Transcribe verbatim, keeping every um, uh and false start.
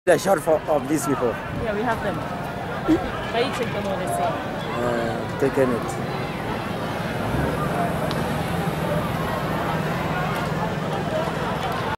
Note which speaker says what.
Speaker 1: The short for, of these people.
Speaker 2: Yeah, we have them. Can you take them all the same?
Speaker 1: Uh, taken it.